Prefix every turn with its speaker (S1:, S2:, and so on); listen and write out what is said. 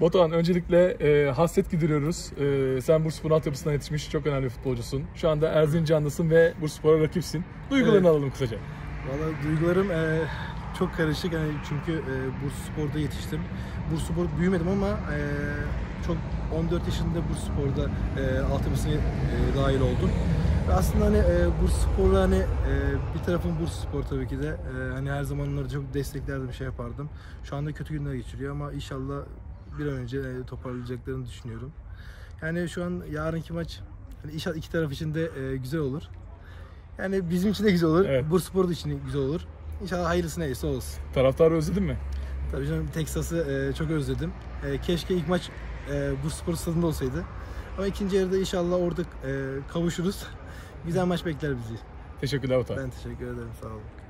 S1: Batuhan, öncelikle hasret gideriyoruz. Sen Bursaspor altyapısından yetişmiş çok önemli futbolcusun. Şu anda Erzincan'dasın ve Bursaspor'a rakipsin. Duygularını alalım kısaca.
S2: Valla duygularım çok karışık yani çünkü Bursaspor'da yetiştim. Bursaspor büyümedim ama çok 14 yaşında Bursaspor'da altyapısına dahil oldum. Ve aslında hani Bursaspor'la hani bir tarafım Bursaspor tabii ki de hani her zaman onları çok desteklerdim, şey yapardım. Şu anda kötü günler geçiriyor ama inşallah bir an önce toparlayacaklarını düşünüyorum. Yani şu an yarınki maç hani inşallah iki taraf için de güzel olur. Yani bizim için de güzel olur,
S1: Evet.
S2: Bursaspor için de güzel olur. İnşallah hayırlısı neyse olsun.
S1: Taraftarı özledin mi?
S2: Tabii canım, Texas'ı çok özledim. Keşke ilk maç Bursaspor stadında olsaydı. Ama ikinci yarıda inşallah orada kavuşuruz. Güzel maç bekler bizi.
S1: Teşekkürler Batuhan.
S2: Ben teşekkür ederim, sağ olun.